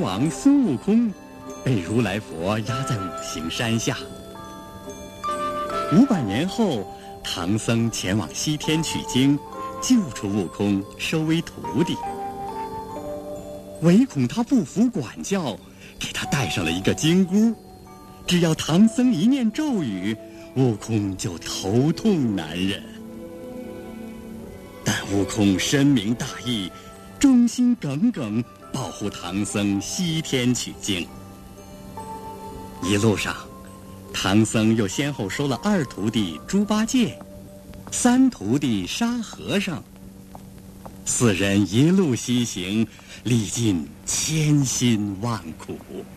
王孙悟空被如来佛压在五行山下。500年后，唐僧前往西天取经，救出悟空，收为徒弟。唯恐他不服管教，给他戴上了一个金箍，只要唐僧一念咒语，悟空就头痛难忍。但悟空深明大义，忠心耿耿，保护唐僧西天取经。一路上，唐僧又先后收了2徒弟猪八戒、3徒弟沙和尚，4人一路西行，历尽千辛万苦。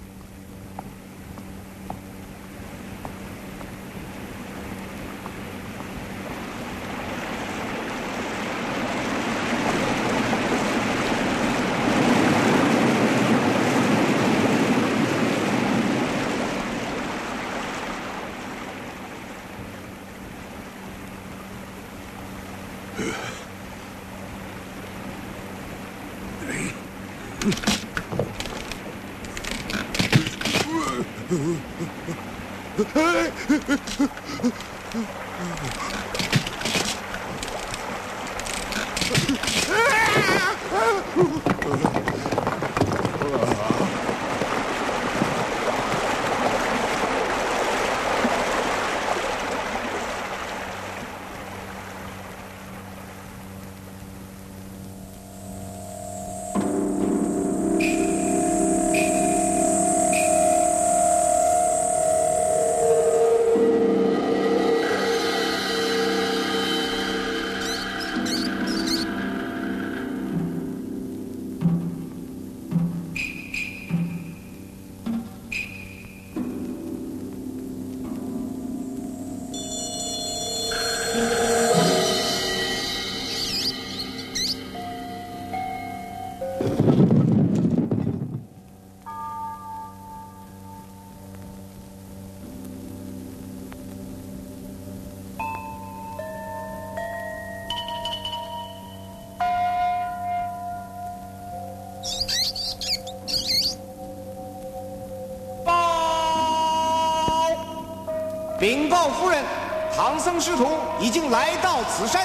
禀报夫人，唐僧师徒已经来到此山。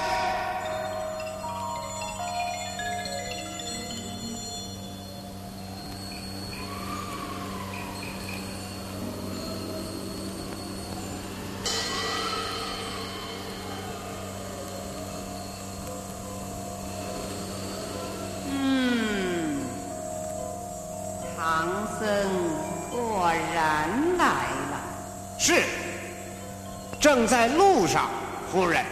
唐僧果然来了。 是。正在路上，夫人。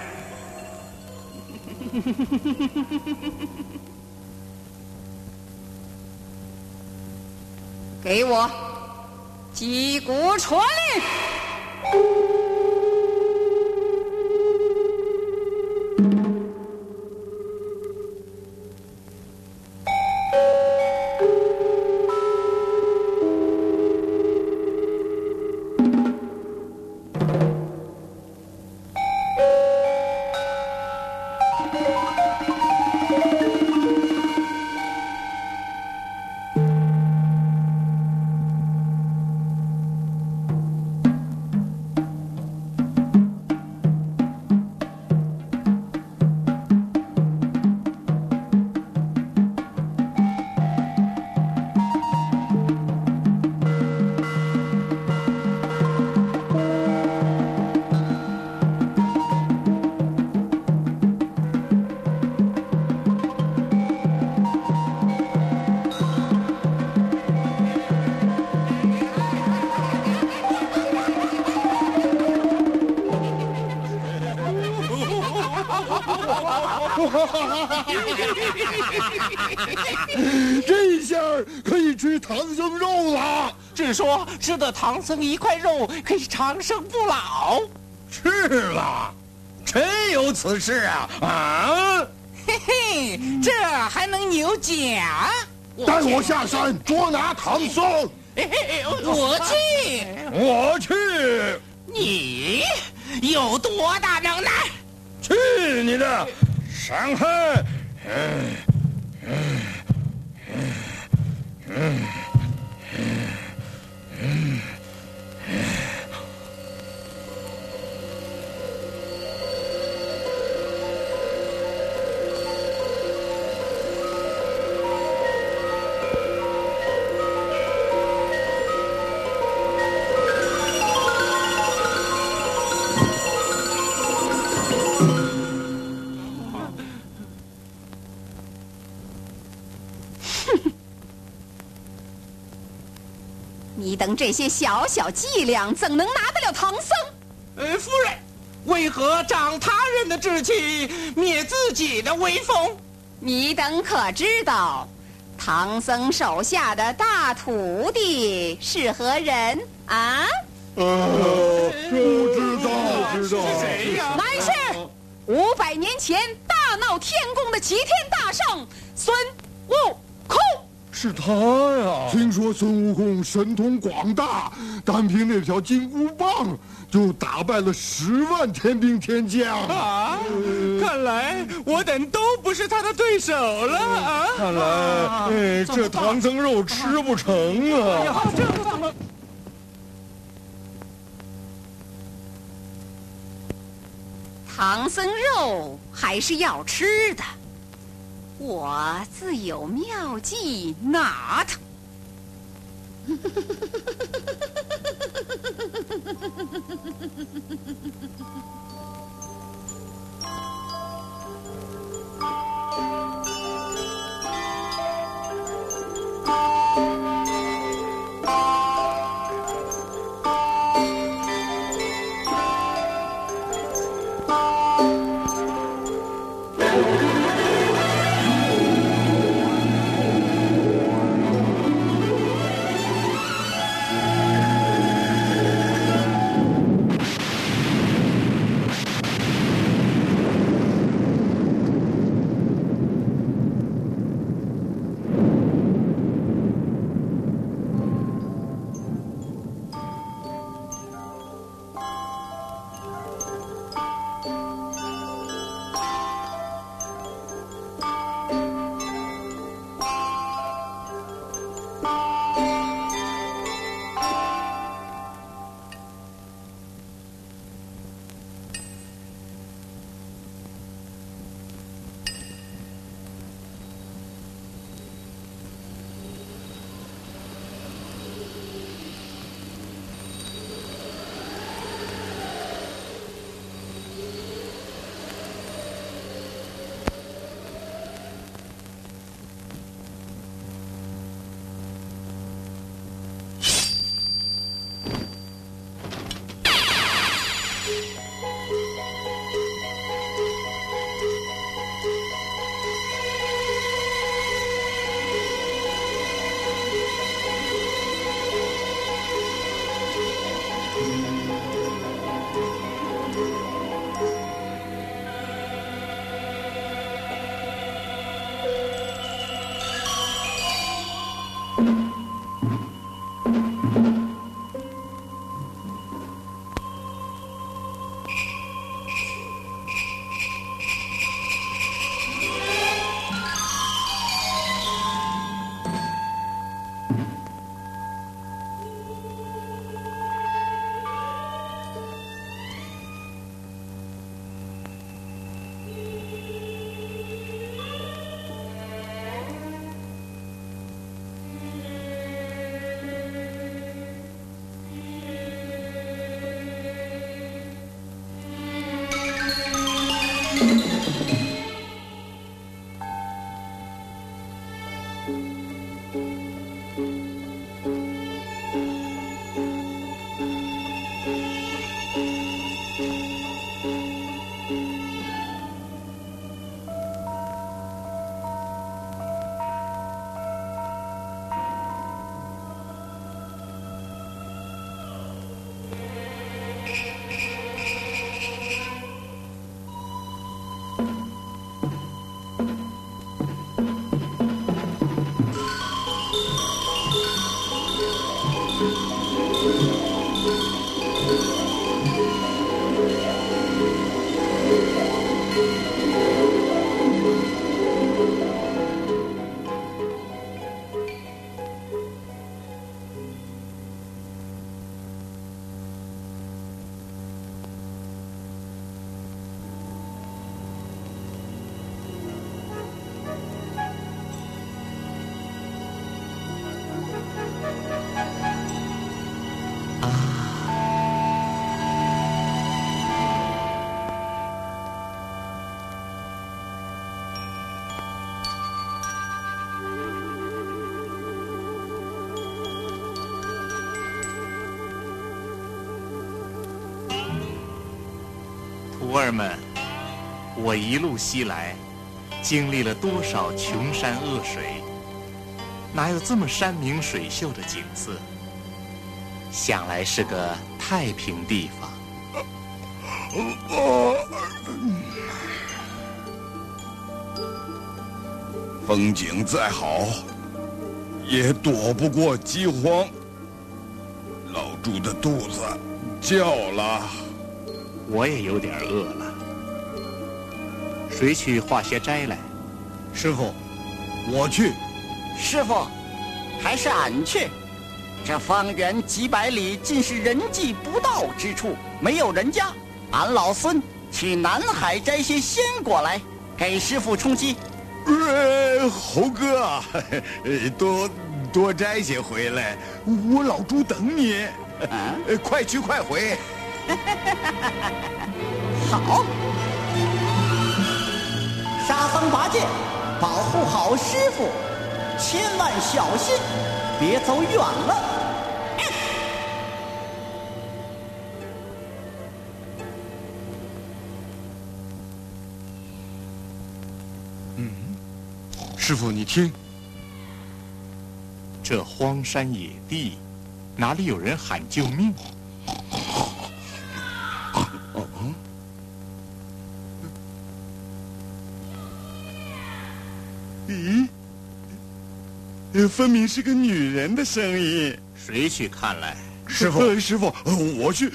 给我击鼓传令。 这下可以吃唐僧肉了。 据说吃的唐僧一块肉可以长生不老。 是了，真有此事啊！啊， 嘿嘿，这还能有假？ 带我下山捉拿唐僧。 我去， 我去。 你有多大能耐？ 去你的！伤害！ 你等这些小小伎俩，怎能拿得了唐僧？ 夫人，为何长他人的志气，灭自己的威风？ 你等可知道，唐僧手下的大徒弟是何人啊？ 不知道， 是谁呀？ 乃是500年前大闹天宫的齐天大圣孙悟空。 是他呀！听说孙悟空神通广大，单凭那条金箍棒就打败了10万天兵天将啊！看来我等都不是他的对手了啊！ 看来，这唐僧肉吃不成啊！ 这怎么？ 唐僧肉还是要吃的，我自有妙计拿他。 徒儿们，我一路西来，经历了多少穷山恶水，哪有这么山明水秀的景色？想来是个太平地方。 风景再好，也躲不过饥荒。老猪的肚子叫了， 我也有点饿了。谁去化些斋来？ 师傅，我去。 师傅，还是俺去。这方圆几百里尽是人迹不到之处，没有人家。俺老孙去南海摘些鲜果来，给师傅充饥。 猴哥，多摘些回来，我老猪等你。快去快回。 好，沙僧八戒，保护好师傅，千万小心，别走远了。 师傅，你听， 这荒山野地，哪里有人喊救命？ 咦，分明是个女人的声音。 谁去看来？ 师傅，师傅，我去。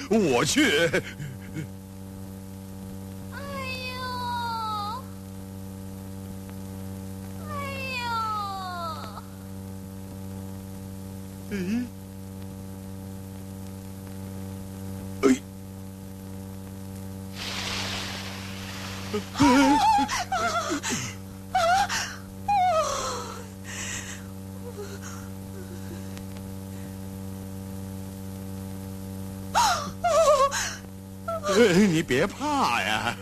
你别怕呀，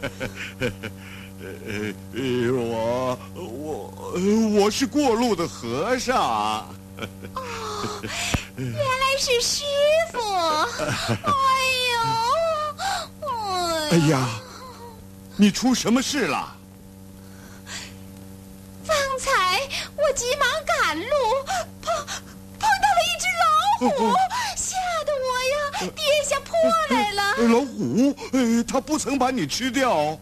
我是过路的和尚。 原来是师傅！ 哎呀，你出什么事了？ 方才我急忙赶路，碰到了一只老虎，吓得我呀跌下坡来了。 老虎，它不曾把你吃掉。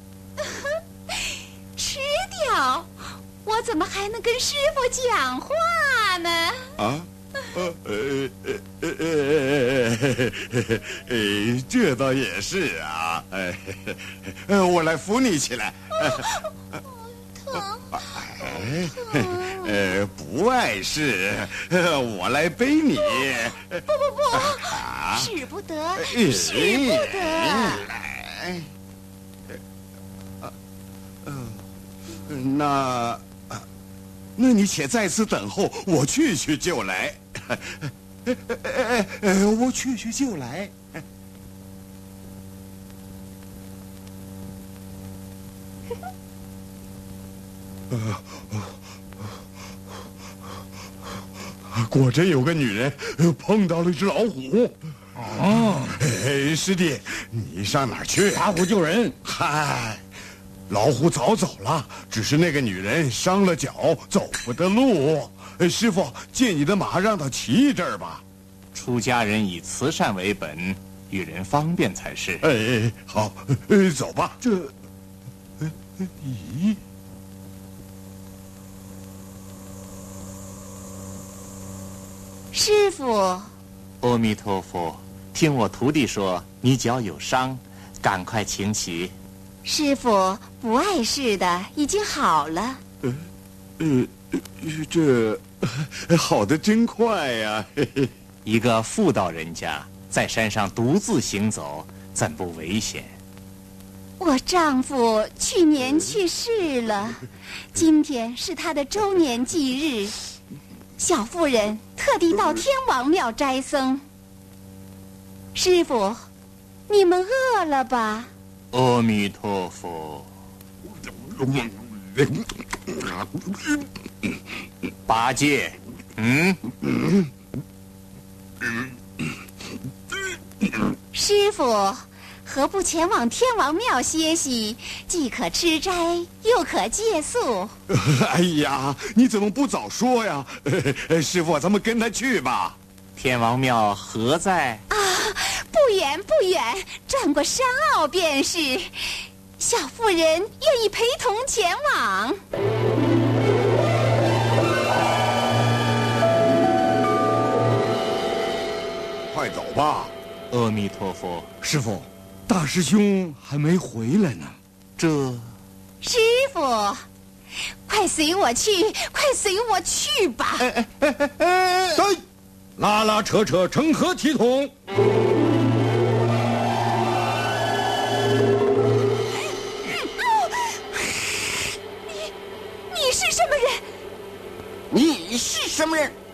吃掉？我怎么还能跟师傅讲话呢？啊？ 这倒也是啊。我来扶你起来。 疼。 不碍事，我来背你。 不，使不得，使不得。 来，那你且在此等候，我去就来。我去就来。果真有个女人碰到了一只老虎。师弟，你上哪儿去？ 打虎救人。 嗨，老虎早走了，只是那个女人伤了脚，走不得路。师傅，借你的马让她骑一阵儿吧。 出家人以慈善为本，与人方便才是。 好，走吧。咦？ 师傅， 阿弥陀佛，听我徒弟说你脚有伤，赶快请起。 师傅不碍事的，已经好了。 这好的真快呀！ 一个妇道人家在山上独自行走，怎不危险？ 我丈夫去年去世了，今天是他的周年忌日。小妇人特地到天王庙斋僧。师傅，你们饿了吧？ 阿弥陀佛。八戒， 师傅， 何不前往天王庙歇息，既可吃斋，又可借宿？ 哎呀，你怎么不早说呀？师傅，咱们跟他去吧。 天王庙何在？ 啊，不远不远，转过山坳便是。小妇人愿意陪同前往。 快走吧。 阿弥陀佛。 师傅，大师兄还没回来呢。 师傅，快随我去，快随我去吧。 对，拉拉扯扯成何体统？ 你是什么人？ 你是什么人？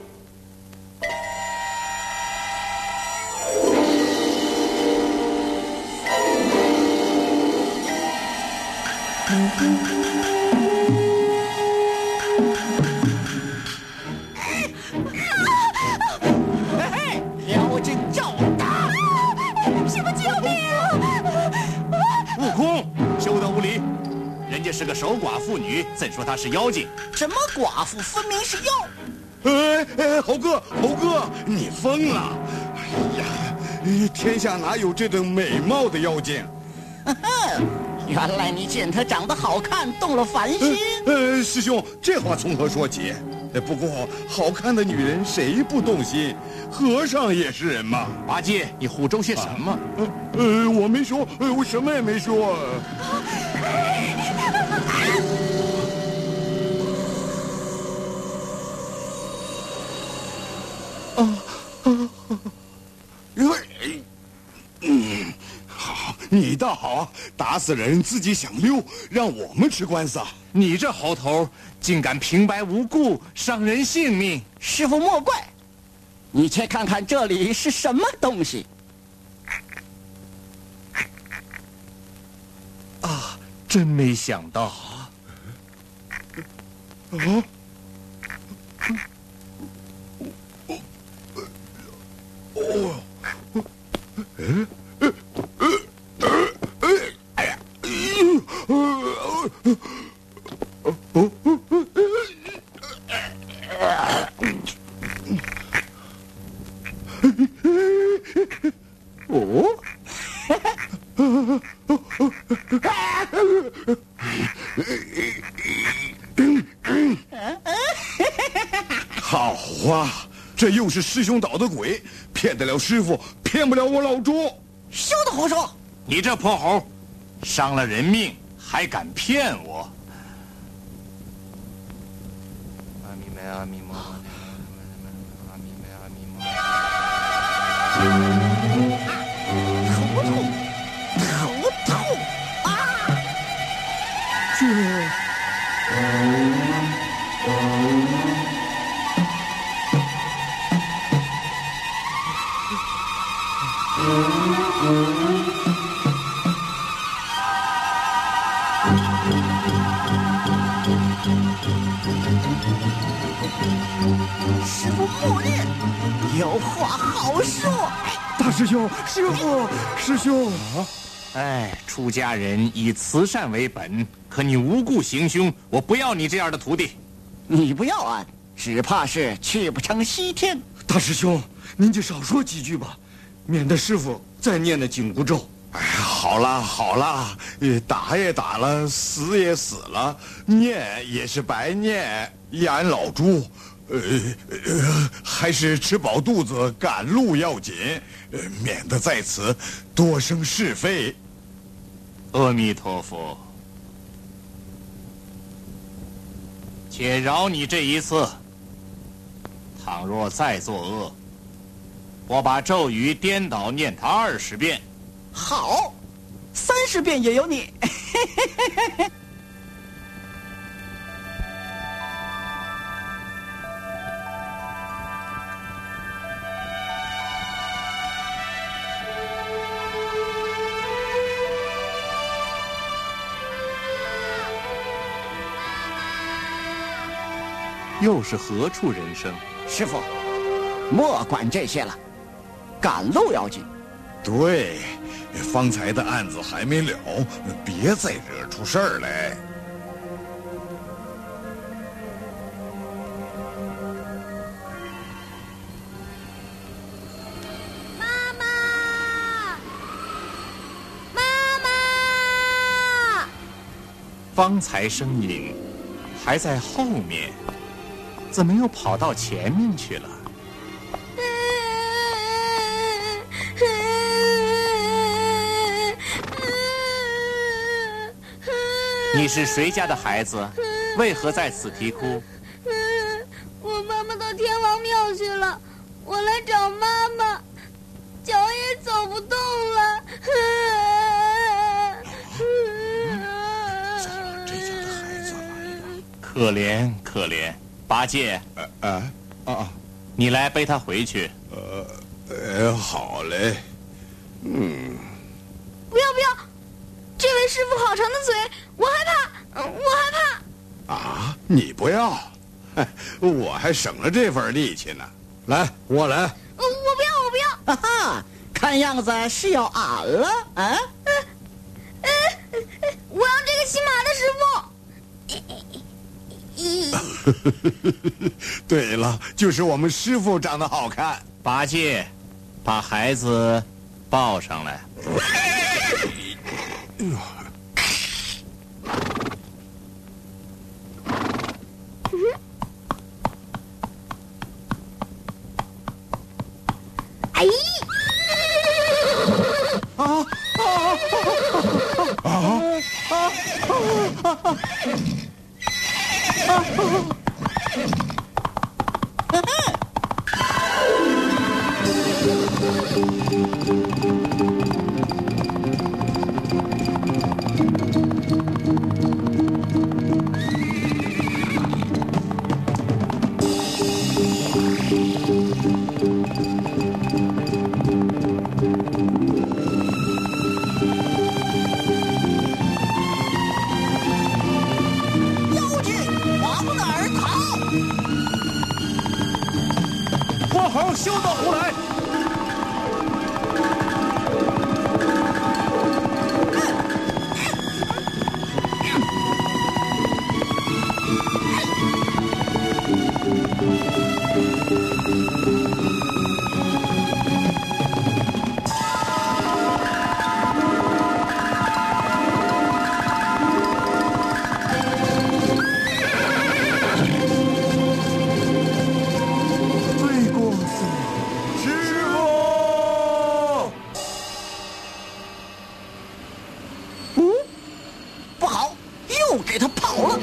妖精赵大！ 师傅救命啊！ 悟空，休得无礼！人家是个守寡妇女，怎说她是妖精？ 什么寡妇分明是妖！ 猴哥，你疯了！哎呀，天下哪有这等美貌的妖精？ 原来你见她长得好看，动了凡心。 师兄，这话从何说起？不过好看的女人谁不动心？和尚也是人嘛。 八戒，你胡诌些什么？ 我没说，我什么也没说。好，你倒好，打死人自己想溜，让我们吃官司啊！ 你这猴头竟敢平白无故伤人性命！ 师傅莫怪，你且看看这里是什么东西。 啊，真没想到。 好啊，这又是师兄捣的鬼，骗得了师傅，骗不了我老猪。 休得胡说！ 你这泼猴，伤了人命还敢骗我！阿弥陀阿弥陀阿弥陀阿弥头痛啊！师傅默念，有话好说。 大师兄，师傅，师兄啊！ 哎，出家人以慈善为本，可你无故行凶，我不要你这样的徒弟。 你不要俺，只怕是去不成西天。 大师兄，您就少说几句吧，免得师傅再念那紧箍咒。哎，好了，打也打了，死也死了，念也是白念。俺老猪，还是吃饱肚子赶路要紧，免得在此多生是非。 阿弥陀佛，且饶你这一次。倘若再作恶，我把咒语颠倒念他20遍。 好，30遍也有你。 又是何处人生？ 师傅，莫管这些了，赶路要紧。 对，方才的案子还没了，别再惹出事儿来。 妈妈，妈妈！ 方才声音还在后面，怎么又跑到前面去了？你是谁家的孩子？为何在此啼哭？ 我妈妈到天王庙去了，我来找妈妈，脚也走不动了。 糟了，这家的孩子来了。 可怜可怜，八戒，你来背他回去。 好嘞。 不要不要，这位师傅好长的嘴，我害怕，我害怕。 啊，你不要，我还省了这份力气呢。来，我来。 我不要，我不要。 哈哈，看样子是要俺了啊！ 我要这个骑马的师傅。 对了，就是我们师傅长得好看。 八戒，把孩子抱上来。 哎！ 妖精往哪儿逃？ 泼猴休得胡来！ 罪过师傅。 不好，又给他跑了。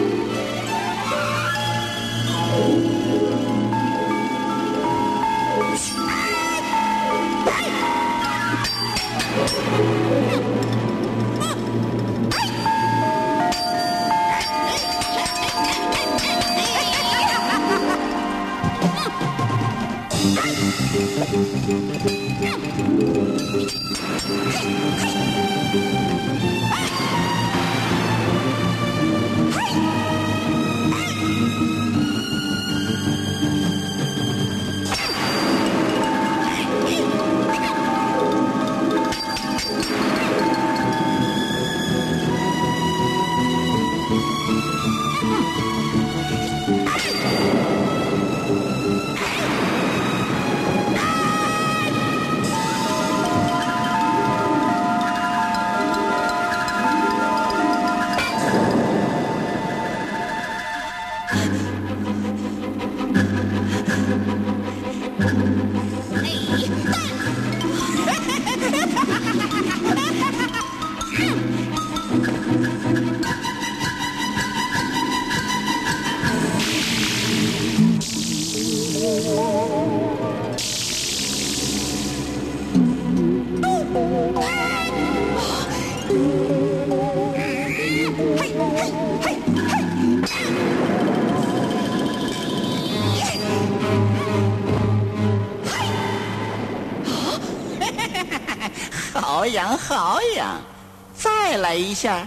好养好养，再来一下。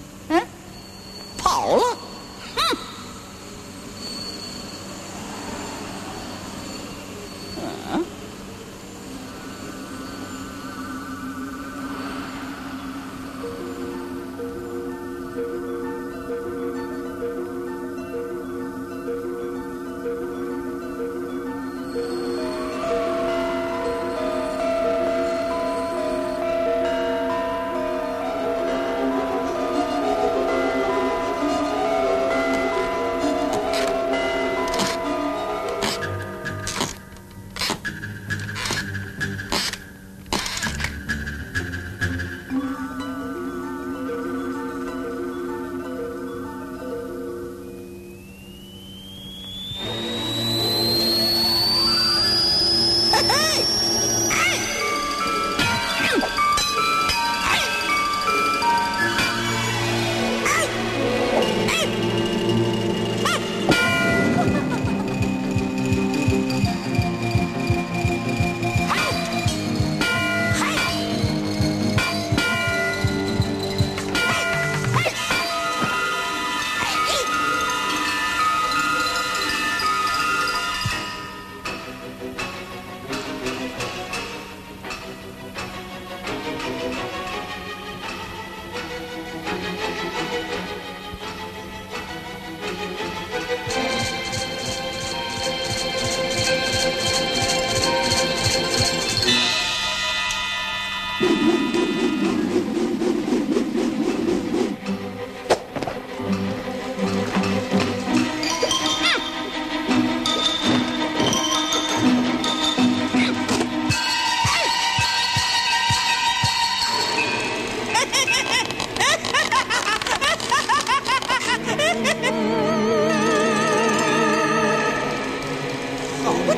跑了。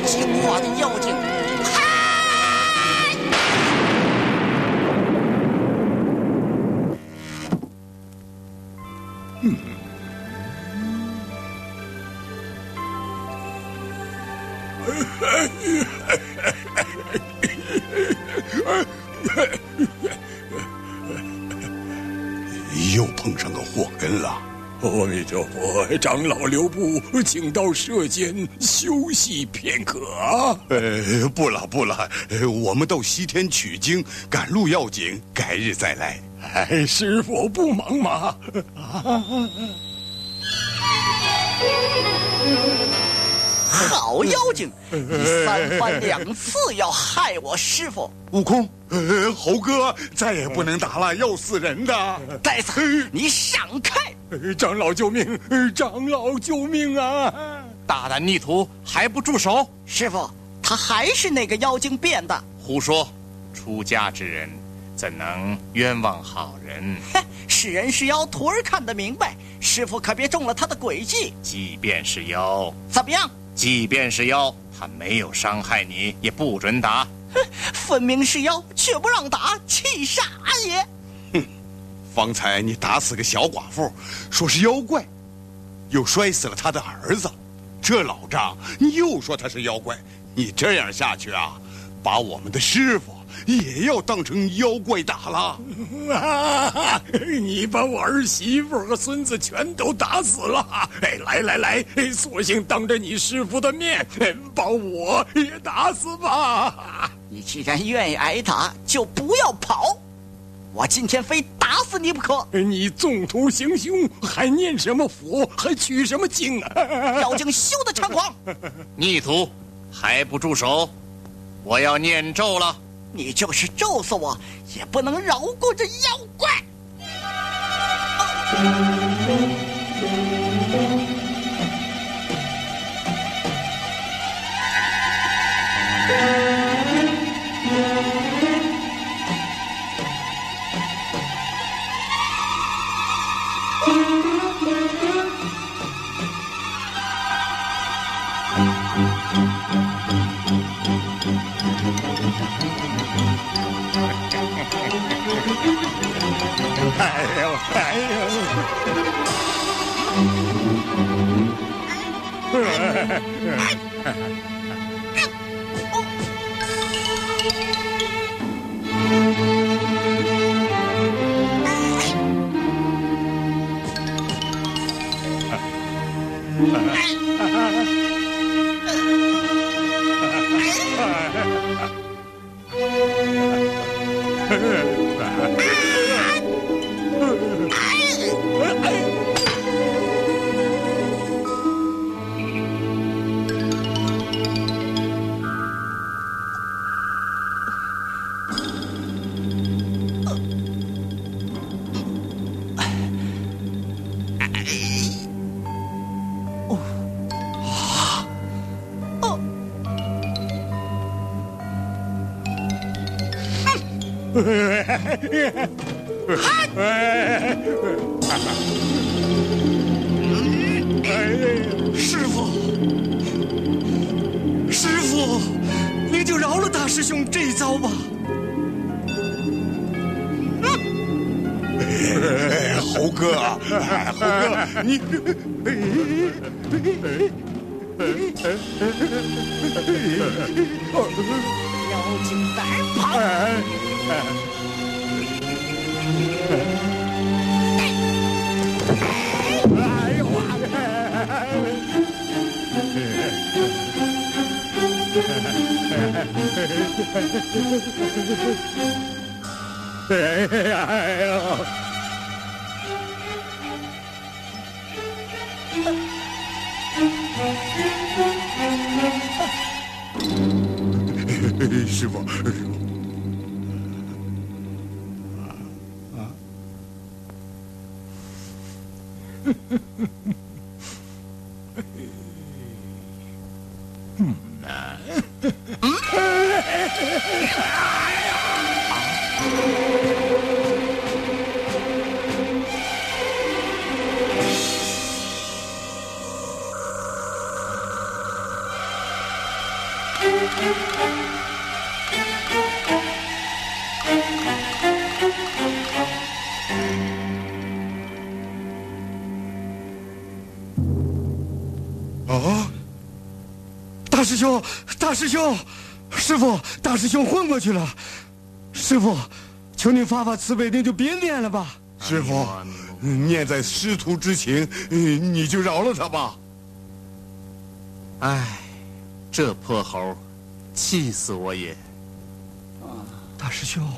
听话的妖精！ 又碰上个祸根了。 阿弥陀佛，长老留步，请到舍间休息片刻啊！ 不了，我们到西天取经，赶路要紧，改日再来。 师父不忙吗？ 好妖精，你三番两次要害我师父。 悟空，猴哥再也不能打了，要死人的！ 呆子，你闪开！ 长老救命！长老救命啊！ 大胆逆徒，还不住手！ 师父，他还是那个妖精变的。 胡说！出家之人怎能冤枉好人？ 是人是妖，徒儿看得明白。师父可别中了他的诡计。 即便是妖， 怎么样？ 即便是妖，他没有伤害你，也不准打。 分明是妖，却不让打，气傻也！ 哼，方才你打死个小寡妇，说是妖怪，又摔死了他的儿子，这老账你又说他是妖怪，你这样下去啊，把我们的师傅也要当成妖怪打了。 你把我儿媳妇和孙子全都打死了。来，索性当着你师父的面，把我也打死吧。 你既然愿意挨打，就不要跑。我今天非打死你不可。 你纵图行凶，还念什么佛，还取什么经啊？ 妖精休得猖狂！ 逆徒，还不住手！我要念咒了。 你就是咒死我，也不能饶过这妖怪！ 师父，您就饶了大师兄这一遭吧。 猴哥，猴哥，你妖精胆跑！ 师傅， 啊！大师兄，大师兄，师傅，大师兄昏过去了。师傅，求您发发慈悲，您就别念了吧。 师傅，念在师徒之情，你就饶了他吧。 唉，这泼猴，气死我也！ 大师兄，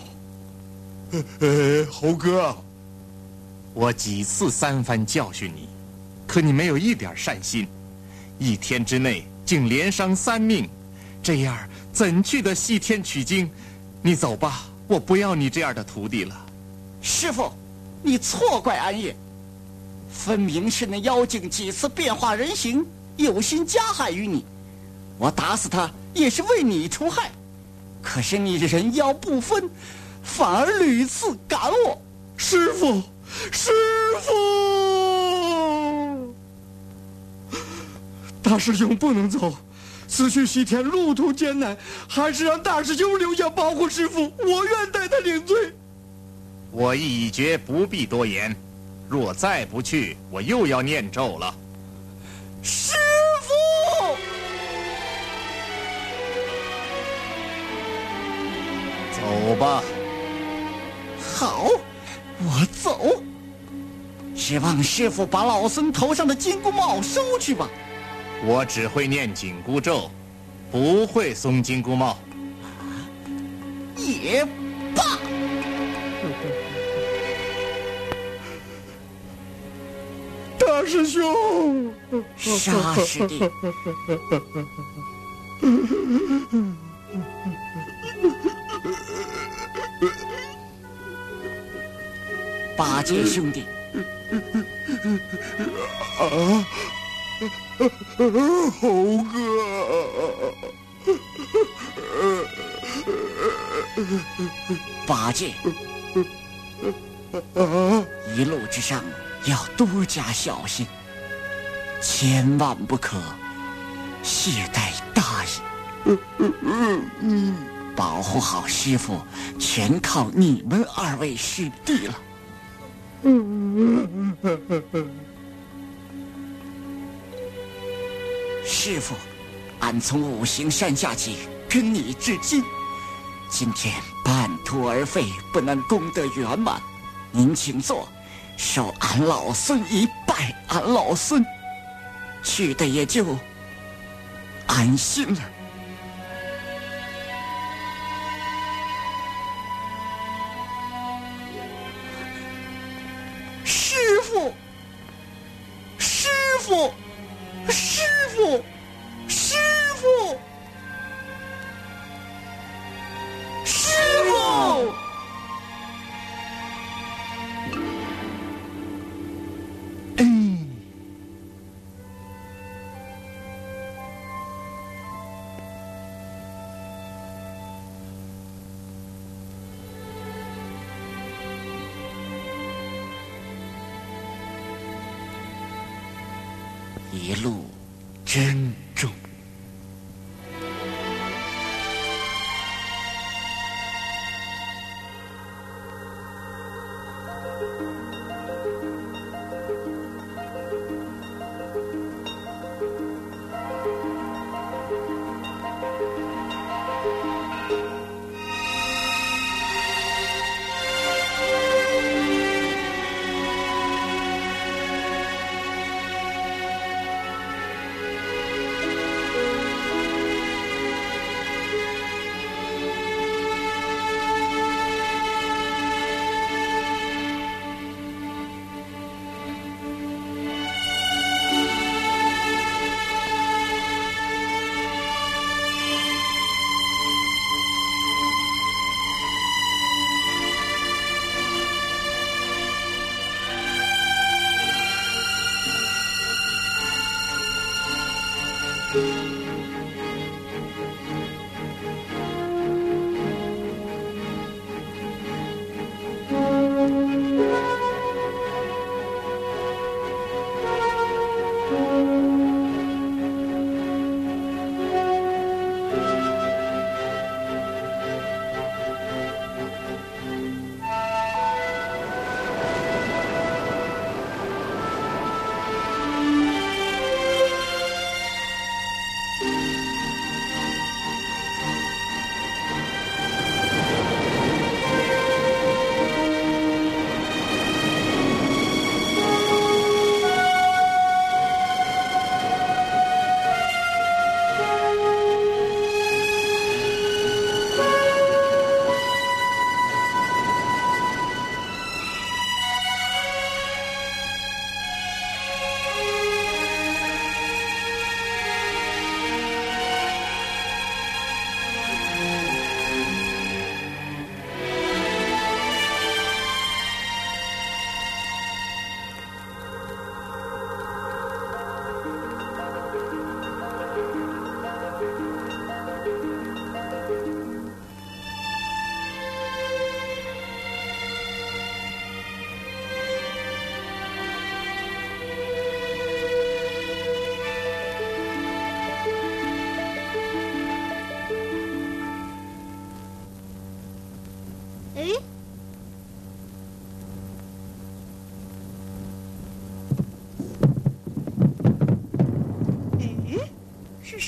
猴哥， 我几次三番教训你，可你没有一点善心，一天之内竟连伤3命，这样怎去得西天取经？你走吧，我不要你这样的徒弟了。 师傅，你错怪俺爷，分明是那妖精几次变化人形，有心加害于你。我打死他也是为你除害，可是你人妖不分，反而屡次赶我。 师傅，师傅，大师兄不能走，此去西天路途艰难，还是让大师兄留下保护师傅，我愿代他领罪。 我意已决，不必多言。若再不去，我又要念咒了。 师傅， 走吧。 好，我走。只望师傅把老孙头上的金箍帽收去吧。 我只会念紧箍咒，不会松金箍帽。 也罢。 大师兄， 杀师弟。八戒兄弟， 猴哥， 八戒，一路之上要多加小心，千万不可懈怠大意。保护好师傅，全靠你们2位师弟了。师傅，俺从五行山下起，跟你至今，今天半途而废，不能功德圆满。您请坐，受俺老孙一拜，俺老孙去的也就安心了。师傅，师傅，师傅，师傅，师傅！一路珍重。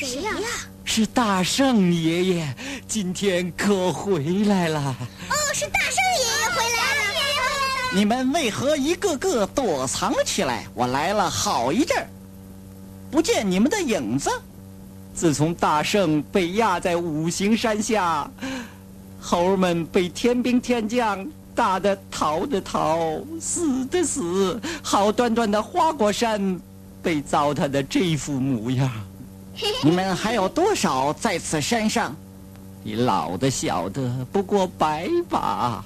谁呀？ 是大圣爷爷，今天可回来了。 哦，是大圣爷爷回来了。 你们为何一个个躲藏起来？我来了好一阵儿，不见你们的影子。 自从大圣被压在五行山下，猴儿们被天兵天将打得逃的逃，死的死，好端端的花果山被糟蹋的这副模样。 你们还有多少在此山上？ 你老的小的不过百把。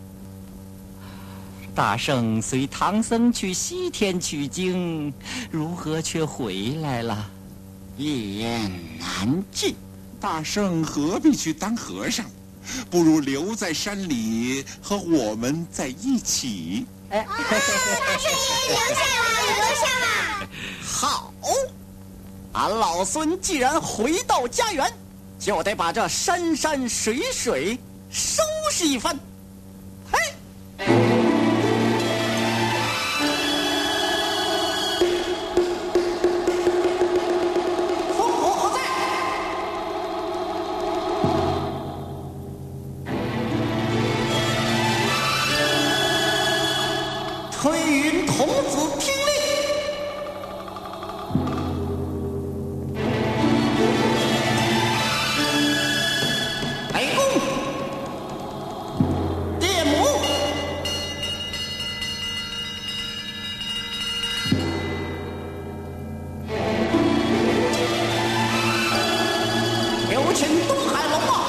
大圣随唐僧去西天取经，如何却回来了？ 一言难尽。 大圣何必去当和尚？不如留在山里和我们在一起。 大圣爷爷留下了，留下了。 好，俺老孙既然回到家园，就得把这山山水水收拾一番。嘿！烽火何在？推云童子听令。北宫，殿母，有请东海龙王。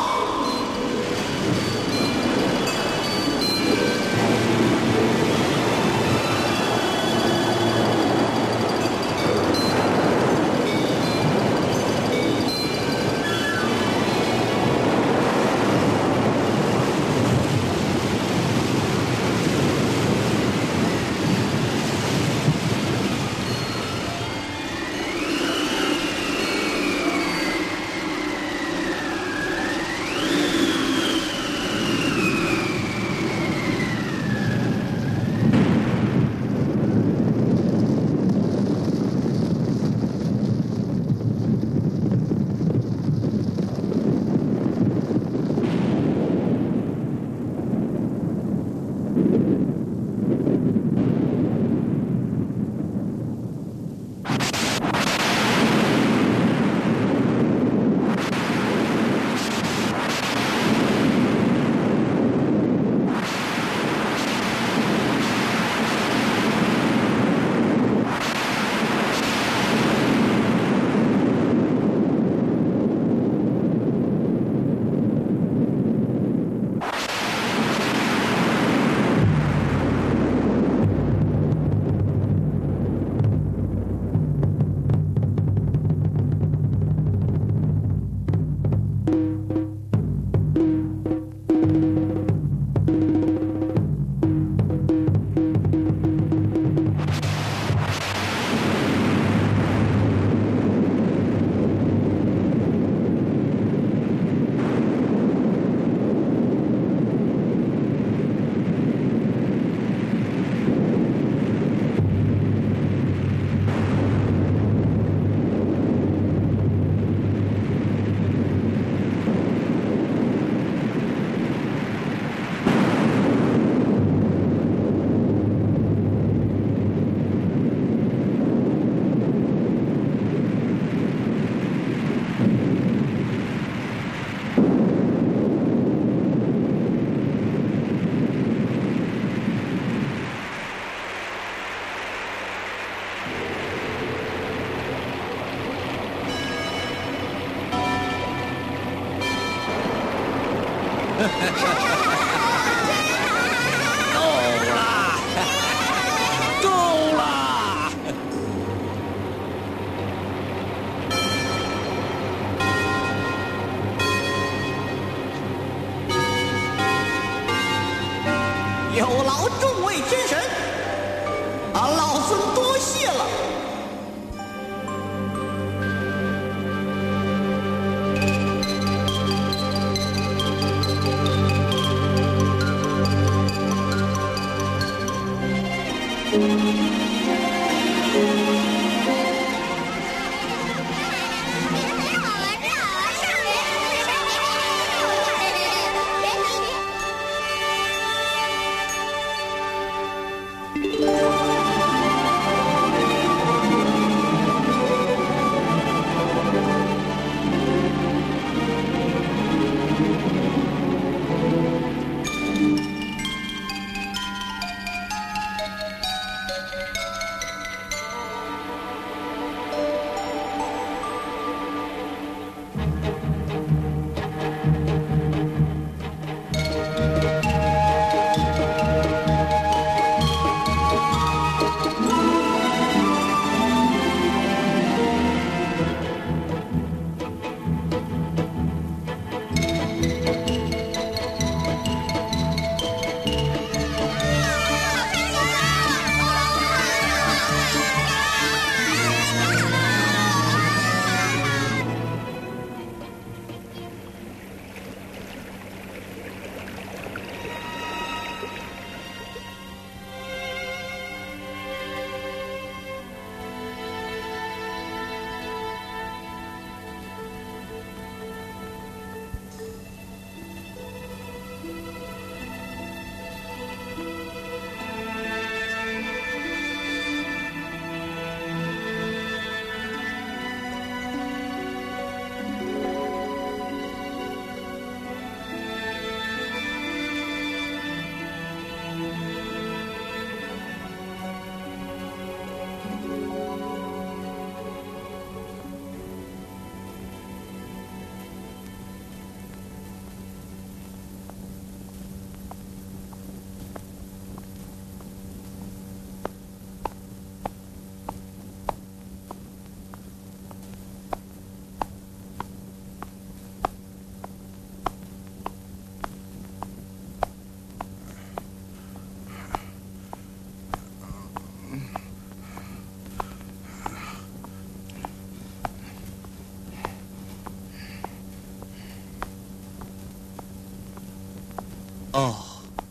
有劳众位天神，俺老孙多谢了。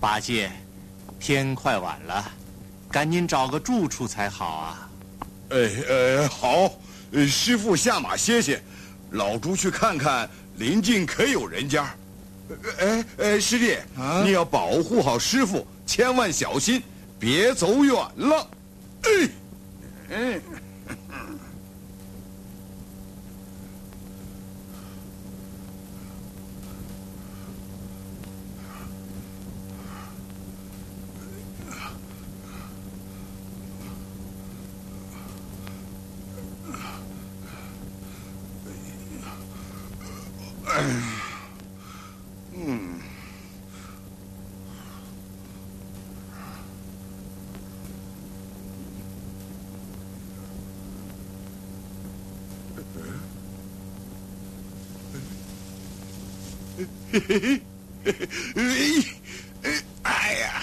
八戒，天快晚了，赶紧找个住处才好啊。 好，师傅下马歇歇，老猪去看看邻近可有人家。师弟，你要保护好师傅，千万小心，别走远了。哎呀！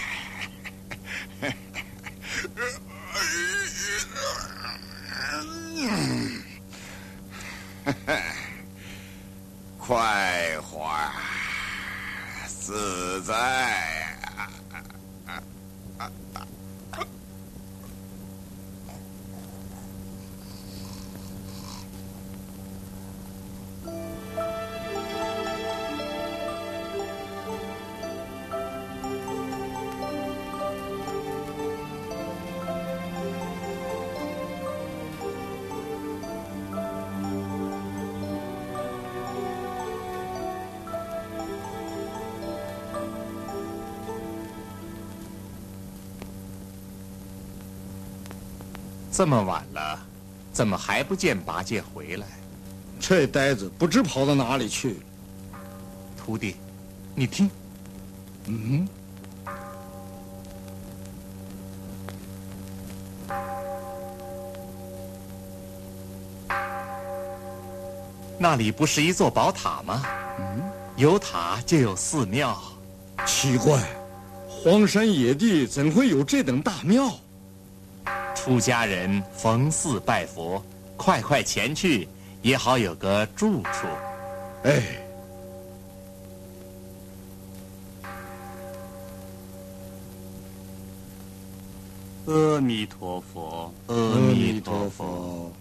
快活自在。 这么晚了，怎么还不见八戒回来？ 这呆子不知跑到哪里去了。 徒弟，你听，那里不是一座宝塔吗？有塔就有寺庙。 奇怪，荒山野地怎会有这等大庙？ 出家人逢寺拜佛，快快前去，也好有个住处。 阿弥陀佛， 阿弥陀佛。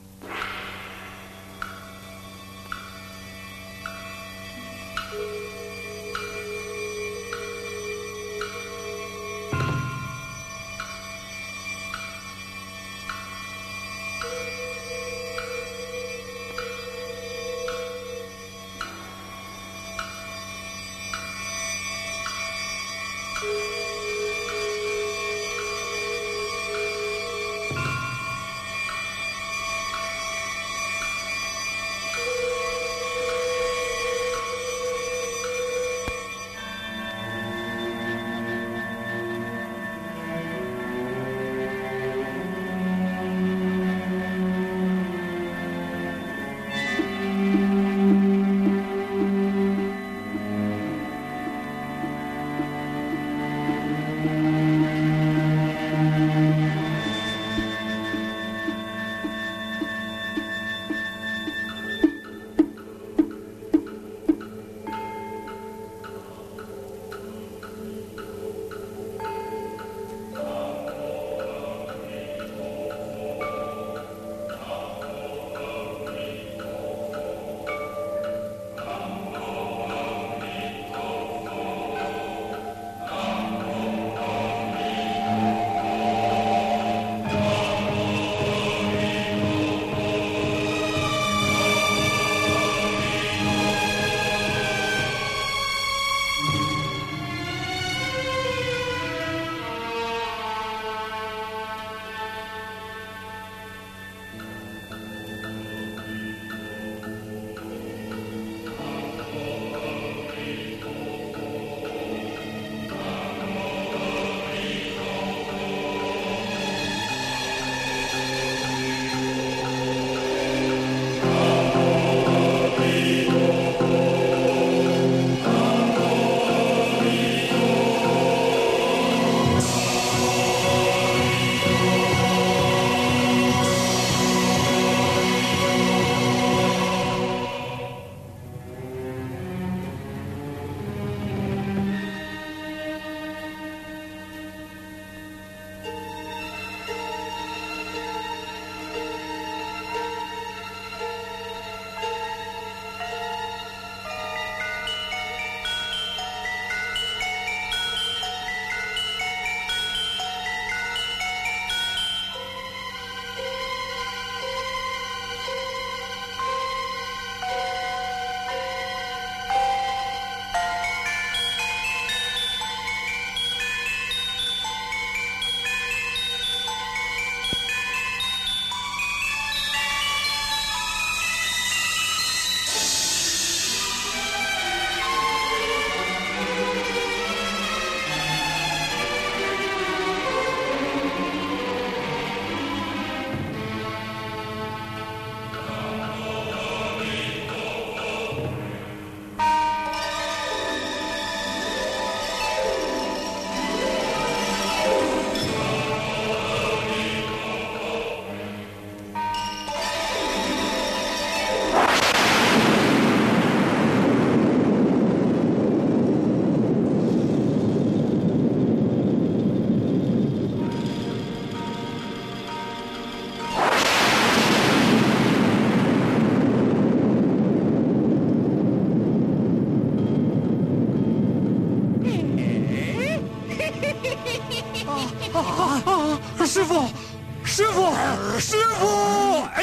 师傅！哎，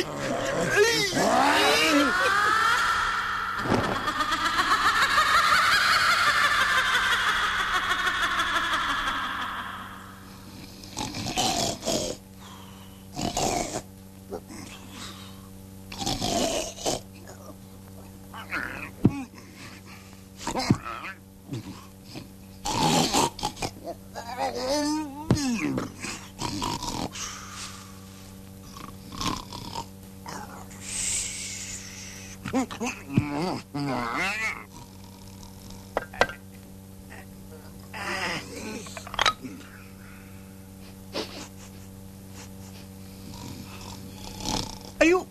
哎呦！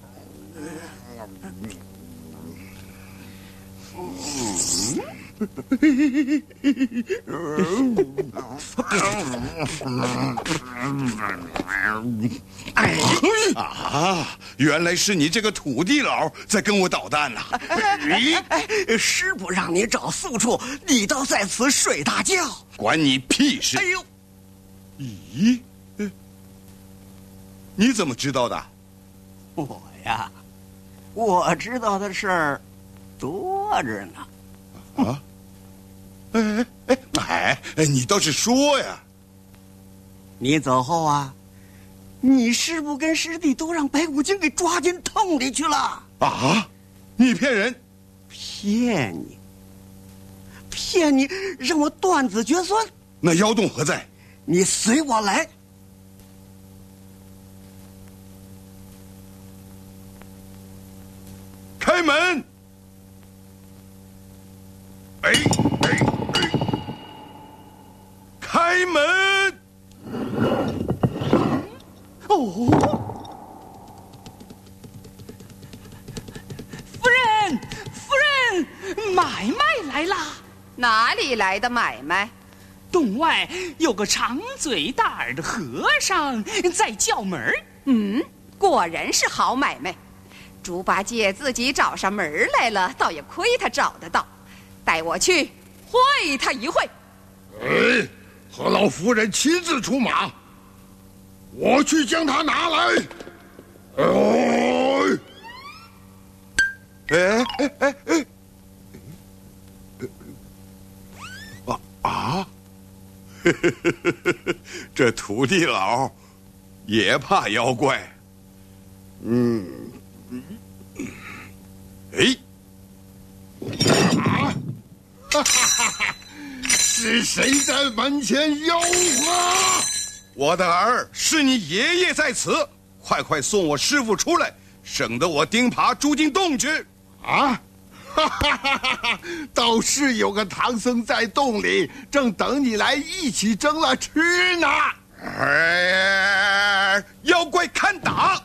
啊！原来是你这个土地佬在跟我捣蛋呐！ 师傅让你找宿处，你倒在此睡大觉， 关你屁事！ 哎呦！ 咦？你怎么知道的？ 我呀，我知道的事儿多着呢。 啊？你倒是说呀！ 你走后啊，你师傅跟师弟都让白骨精给抓进洞里去了。 啊！你骗人！ 骗你，让我断子绝孙。 那妖洞何在？ 你随我来。 开门！开门！ 哦，夫人，买卖来啦！ 哪里来的买卖？ 洞外有个长嘴大耳的和尚在叫门。 果然是好买卖。猪八戒自己找上门来了，倒也亏他找得到。带我去会他一会。 和老夫人亲自出马，我去将他拿来。 这土地佬也怕妖怪。 是谁在门前吆喝？ 我的儿，是你爷爷在此，快送我师傅出来，省得我钉耙住进洞去。 啊！倒是有个唐僧在洞里，正等你来一起蒸了吃呢。 妖怪看打！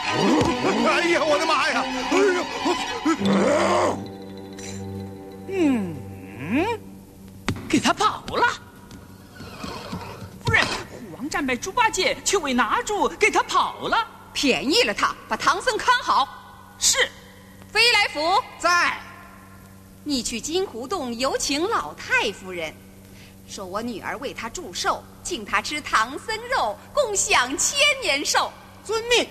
哎呀，我的妈呀！ 给他跑了。夫人，虎王战败猪八戒，却未拿住，给他跑了。 便宜了他，把唐僧看好。 是。 飞来福在。 你去金湖洞有请老太夫人，说我女儿为她祝寿，请她吃唐僧肉，共享1000年寿。 遵命。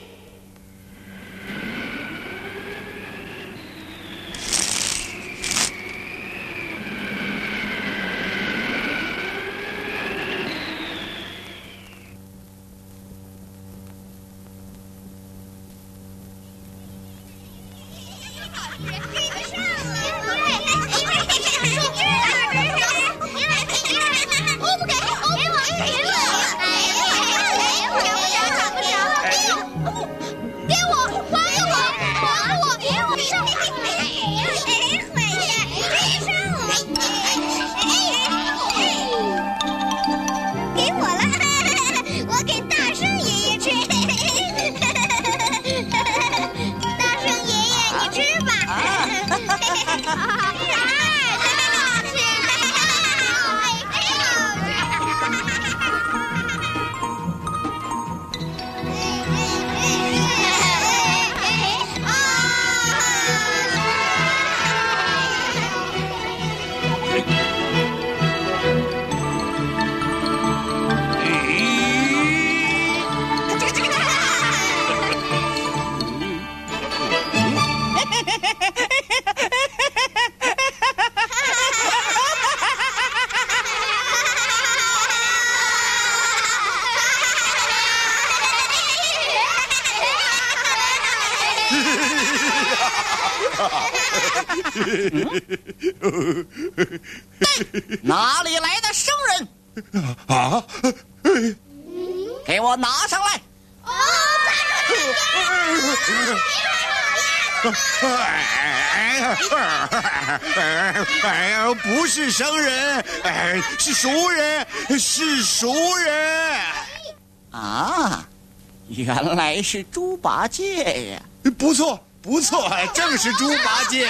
哪里来的生人？ 啊！ 给我拿上来！ 哎呀，不是生人，是熟人，是熟人。 啊，原来是猪八戒呀！ 不错。不错，正是猪八戒。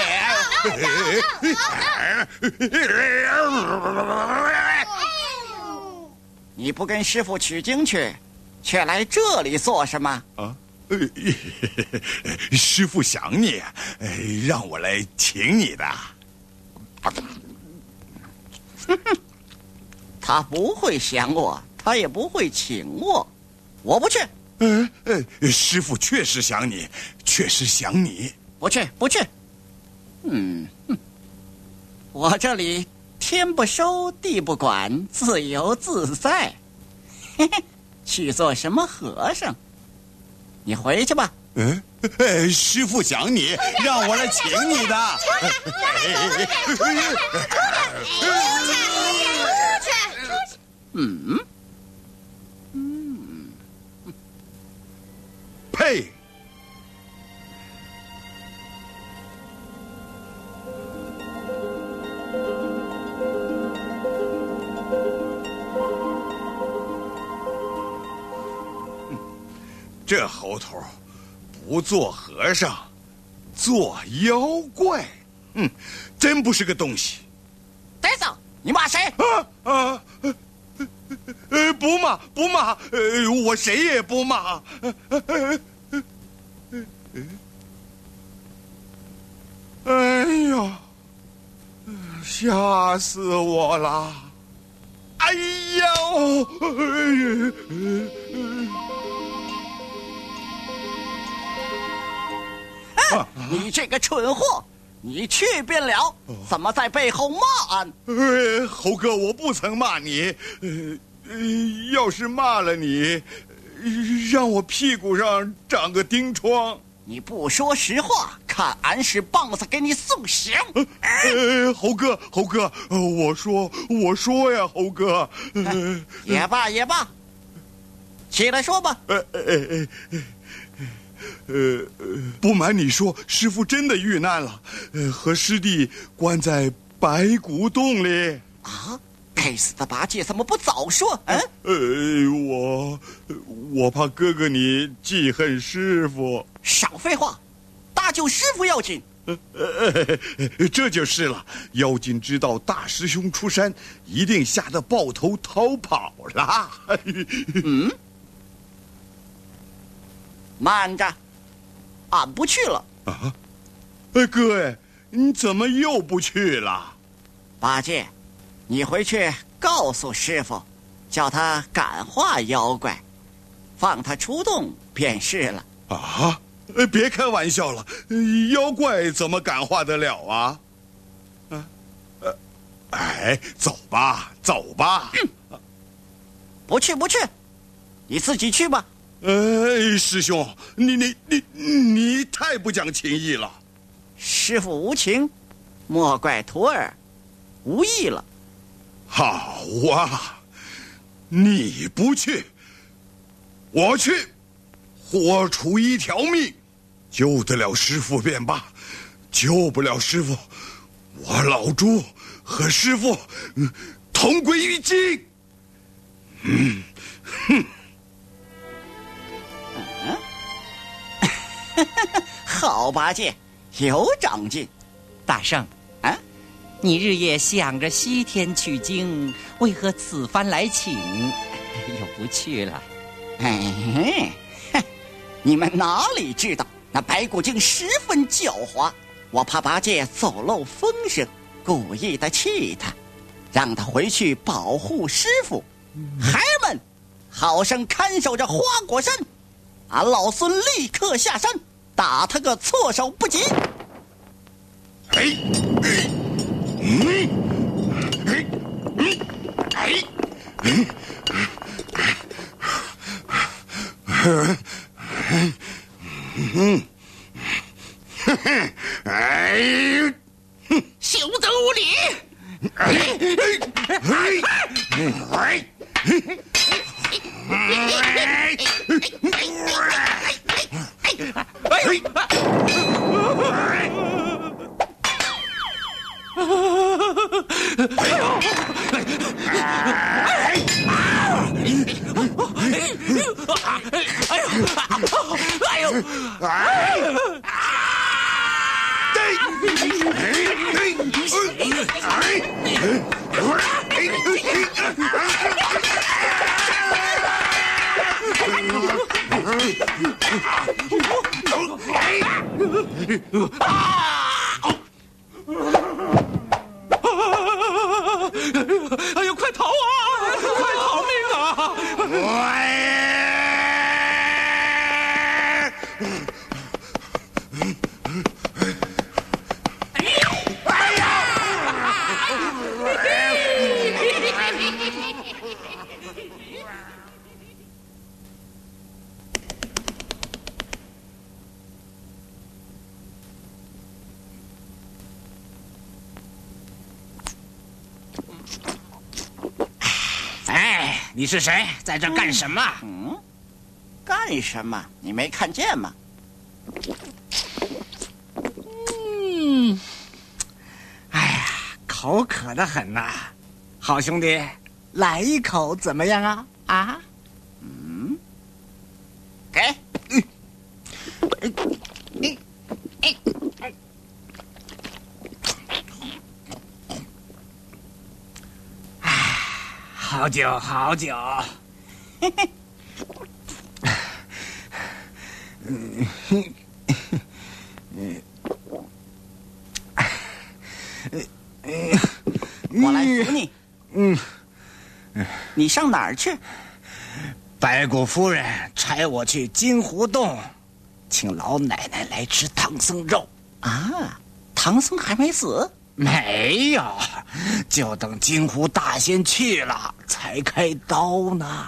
你不跟师傅取经去，却来这里做什么？ 啊，师傅想你，让我来请你的。 他不会想我，他也不会请我，我不去。 师傅确实想你，确实想你。 不去，不去。我这里天不收，地不管，自由自在。嘿嘿，去做什么和尚？你回去吧。 师傅想你，让我来请你的。呸！这猴头不做和尚，做妖怪，真不是个东西。 呆子，你骂谁？ 不骂，不骂，我谁也不骂。哎呀，吓死我了！哎呦！ 你这个蠢货！你去便了，怎么在背后骂俺？ 猴哥，我不曾骂你。要是骂了你，让我屁股上长个钉疮。 你不说实话，看俺使棒子给你送行。 猴哥，猴哥，我说呀，猴哥。 也罢也罢，起来说吧。 不瞒你说，师父真的遇难了，和师弟关在白骨洞里。 啊， 该死的八戒，怎么不早说？ 我怕哥哥你记恨师傅。 少废话，搭救师傅要紧。 这就是了。妖精知道大师兄出山，一定吓得抱头逃跑了。 慢着，俺不去了。 啊，哥，你怎么又不去了？ 八戒，你回去告诉师傅，叫他感化妖怪，放他出洞便是了。 啊！别开玩笑了，妖怪怎么感化得了啊？走吧，走吧。 不去，你自己去吧。 师兄，你太不讲情义了。 师父无情，莫怪徒儿无义了。 好啊，你不去，我去，豁出一条命，救得了师父便罢，救不了师父，我老朱和师父同归于尽。 好八戒，有长进。 大圣，你日夜想着西天取经，为何此番来请又不去了？ 你们哪里知道，那白骨精十分狡猾，我怕八戒走漏风声，故意的气他，让他回去保护师傅。孩儿们，好生看守着花果山，俺老孙立刻下山，打他个措手不及。 休得无礼！哎呦，快逃啊！快逃命啊！你是谁？在这干什么？ 干什么？你没看见吗？ 哎呀，口渴得很呐！好兄弟，来一口怎么样啊？ 给。 好酒，好酒。 我来扶你。你上哪儿去？ 白骨夫人差我去金湖洞，请老奶奶来吃唐僧肉。 唐僧还没死？ 没有，就等金湖大仙去了才开刀呢。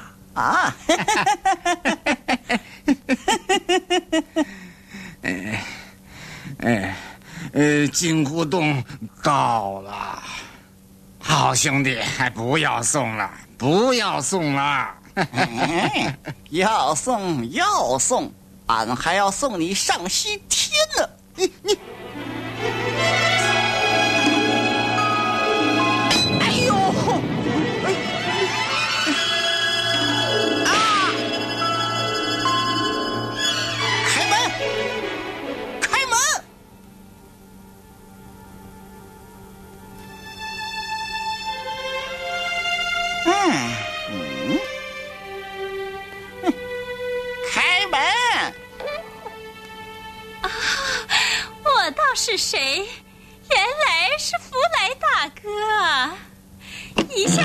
金湖洞到了，好兄弟，不要送了，不要送了。 要送要送，俺还要送你上西天呢。你。哎呦！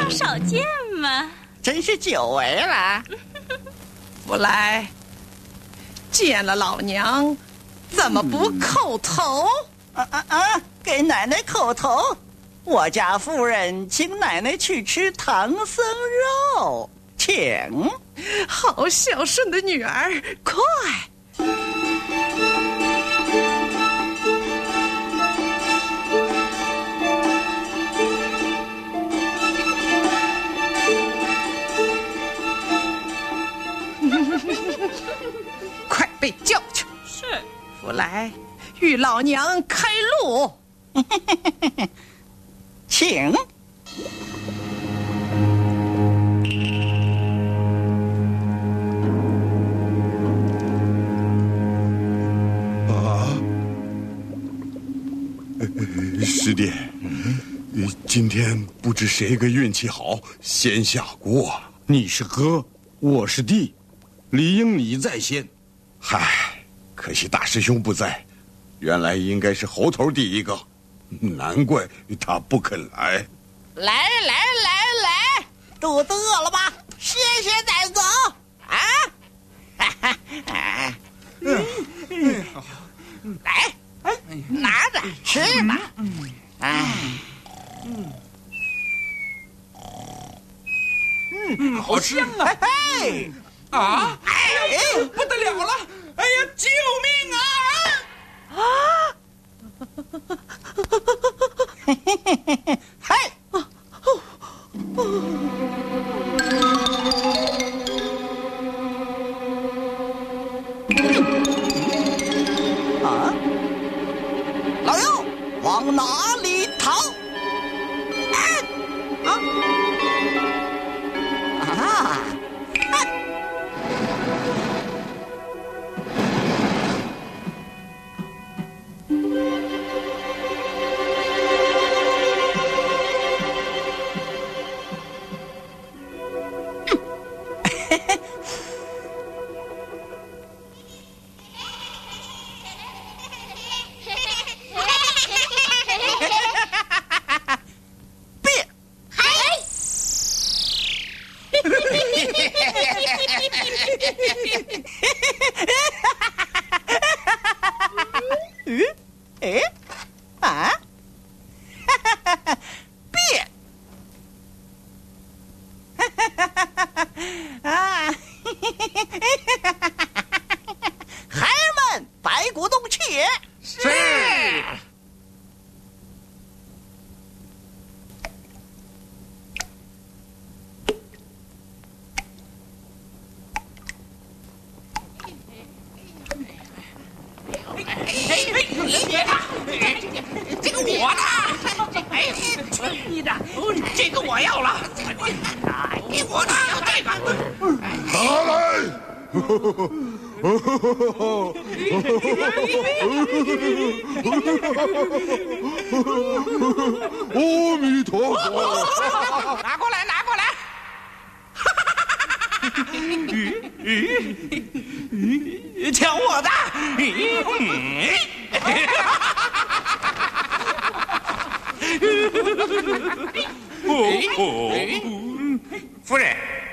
常少见嘛， 真是久违了。 福来，见了老娘，怎么不叩头？ 给奶奶叩头。我家夫人请奶奶去吃唐僧肉，请。 好孝顺的女儿，快！快被叫去！ 是。 福来，与老娘开路。 请。 师弟，今天不知谁个运气好，先下锅。 你是哥，我是弟，理应你在先。 嗨，可惜大师兄不在，原来应该是猴头第一个，难怪他不肯来。 来，肚子饿了吧？歇歇再走。来，拿着吃吧。 好香啊！ 嘿， 不得了了！哎呀，救命啊！ 嘿。老幼往哪里逃？孩儿们，白骨洞去也。 是。 这个我的，你的，这个我要了，给我的，这个， 拿来！阿弥陀佛！ 拿过来，拿过来！抢我的！夫人，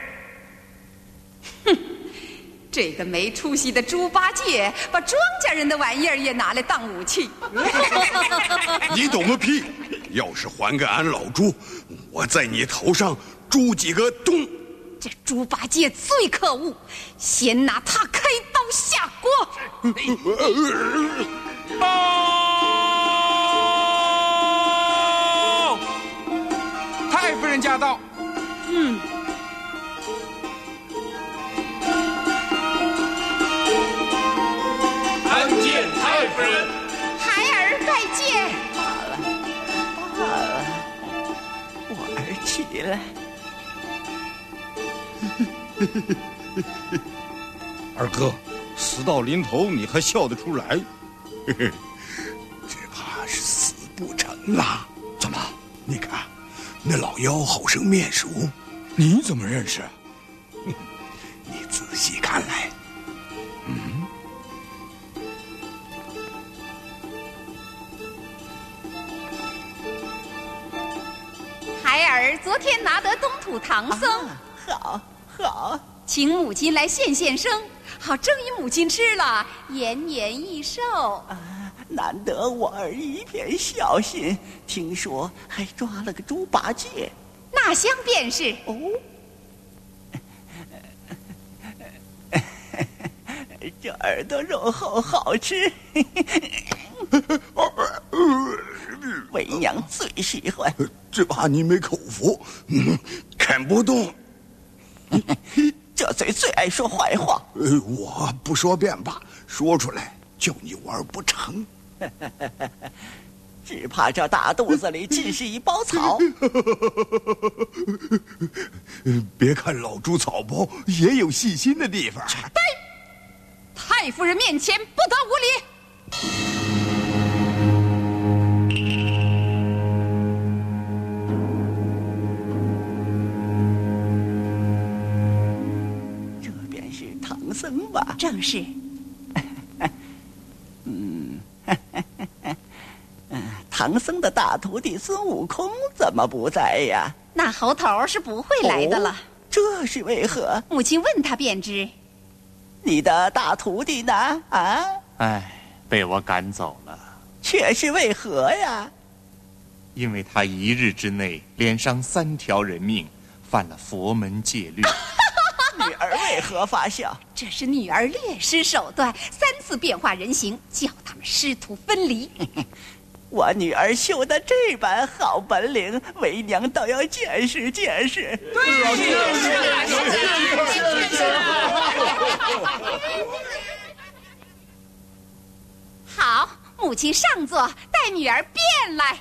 哼，这个没出息的猪八戒，把庄稼人的玩意儿也拿来当武器。 你懂个屁！要是还给俺老猪，我在你头上猪几个洞。 这猪八戒最可恶，先拿他开刀下锅。 报！太夫人驾到。 参见太夫人。 孩儿拜见。 罢了，我儿起来。 二哥，死到临头你还笑得出来？ 这怕是死不成了。 怎么？ 你看，那老妖好生面熟， 你怎么认识？ 你仔细看来。 孩孩儿昨天拿得东土唐僧， 好， 请母亲来现声，好赠与母亲吃了，延年益寿。 难得我儿一片孝心，听说还抓了个猪八戒， 那厢便是。 哦，这耳朵肉厚好吃，为娘最喜欢。 只怕你没口福，啃不动。 这嘴最爱说坏话。 我不说便罢，说出来叫你玩不成。 只怕这大肚子里尽是一包草。 别看老猪草包，也有细心的地方。 呆！太夫人面前不得无礼。 这便是唐僧吧？ 正是。 唐僧的大徒弟孙悟空怎么不在呀？ 那猴头是不会来的了。 这是为何？ 母亲问他便知。 你的大徒弟呢？啊？ 被我赶走了。 却是为何呀？ 因为他一日之内连伤3条人命，犯了佛门戒律。 女儿为何发笑？ 这是女儿略施手段，3次变化人形，叫他们师徒分离。 我女儿秀的这般好本领，为娘倒要见识见识。 好，母亲上座，带女儿变来。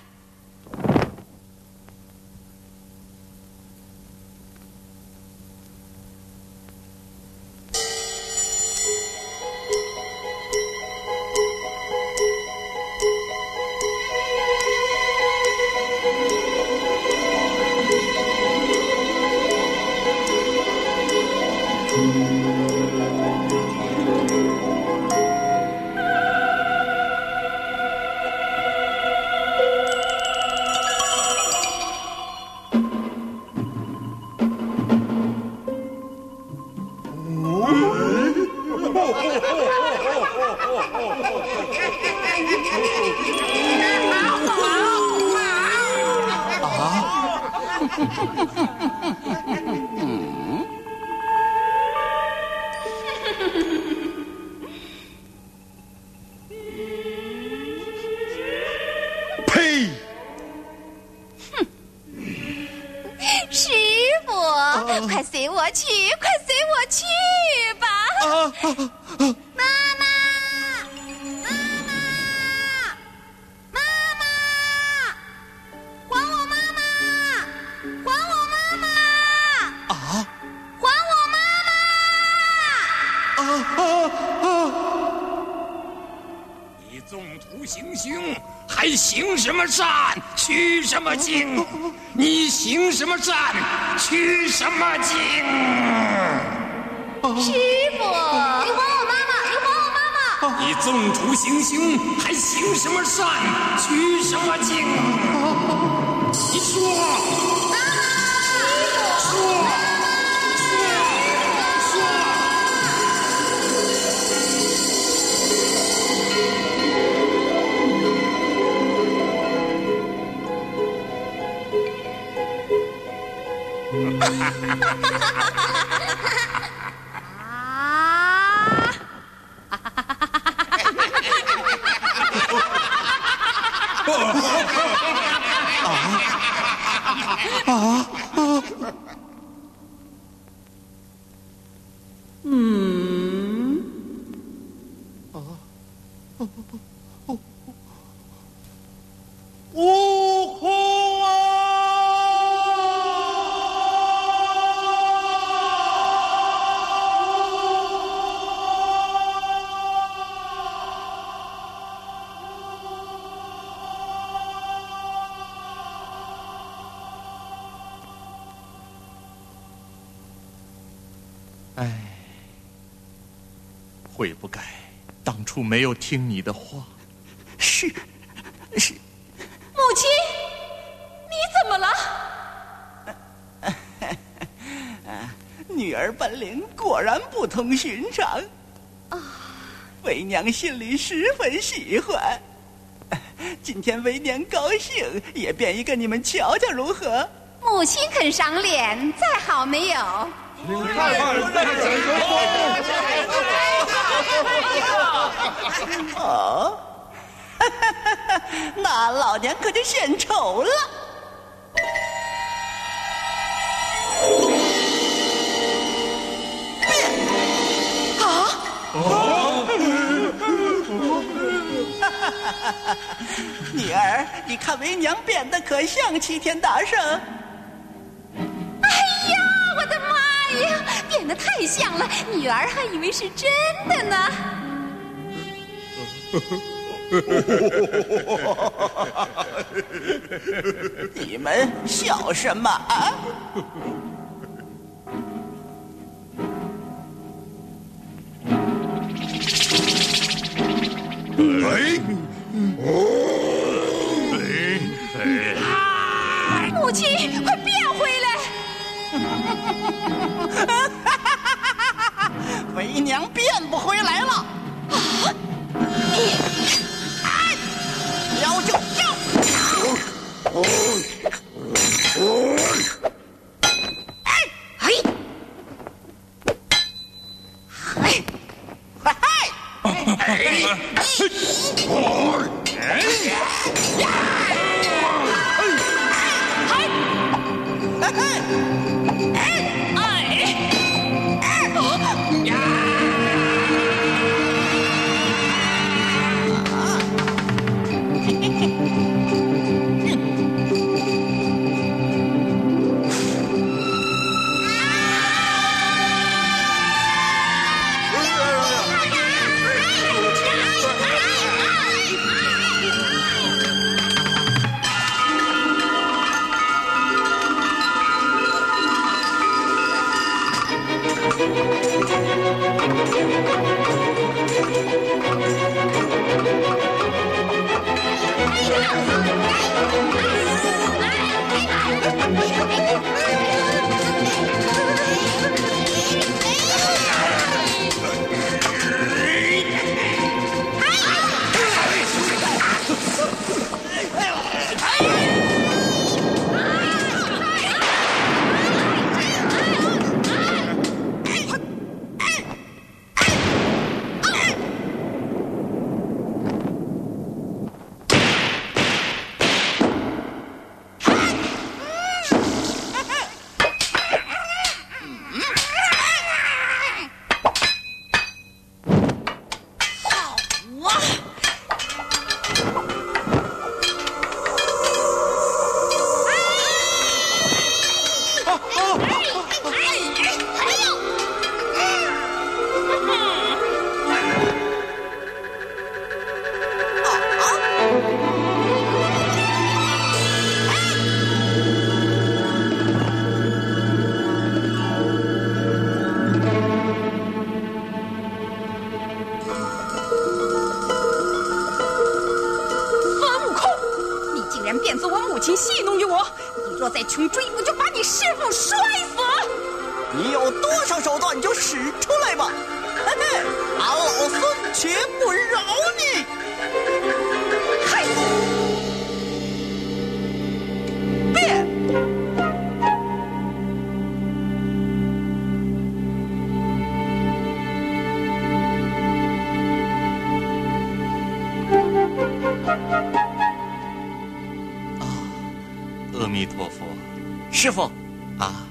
呸！ 师傅，快随我去，快随我去吧！妈妈，还我妈妈，还我妈妈！ 啊！ 还我妈妈！ 你纵图行凶，还行什么善，取什么经？你行什么善，取什么经？ 师傅，你还我妈妈，你还我妈妈！ 你纵图行凶，还行什么善，取什么经？你说，说。 悟空啊！ 悔不该当初没有听你的话。 是。 母亲，你怎么了？ 女儿本领果然不同寻常啊！为娘心里十分喜欢。今天为娘高兴，也变一个你们瞧瞧如何？ 母亲肯赏脸，再好没有？ 哦，那老娘可就献丑了。女儿，你看为娘变得可像齐天大圣？ 哎呀，我的妈呀，变得太像了，女儿还以为是真的呢。 你们笑什么啊？ 母亲，快变回来！ 为娘变不回来了。要就要！ 穷追，我就把你师傅摔死！ 你有多少手段，你就使出来吧！嘿嘿，俺老孙绝不饶你！嘿，变！ 阿弥陀佛， 师傅啊。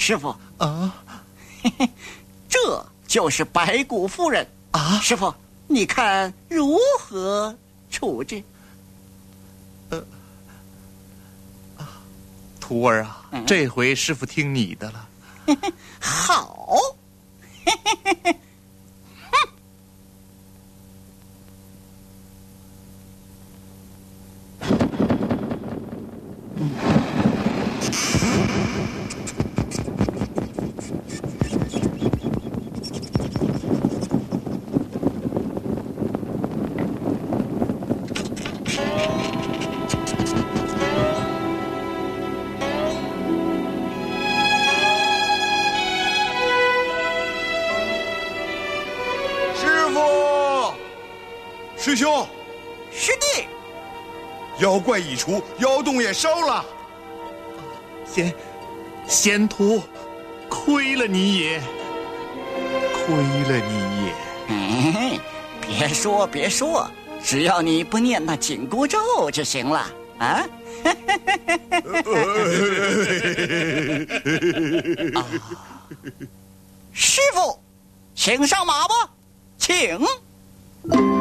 师傅啊，这就是白骨夫人啊！师傅，你看如何处置？ 徒儿啊，这回师傅听你的了。 好。 师兄， 师弟， 妖怪已除，窑洞也烧了。 仙徒，亏了你也，亏了你也。 别说，只要你不念那紧箍咒就行了啊。师傅，请上马吧，请。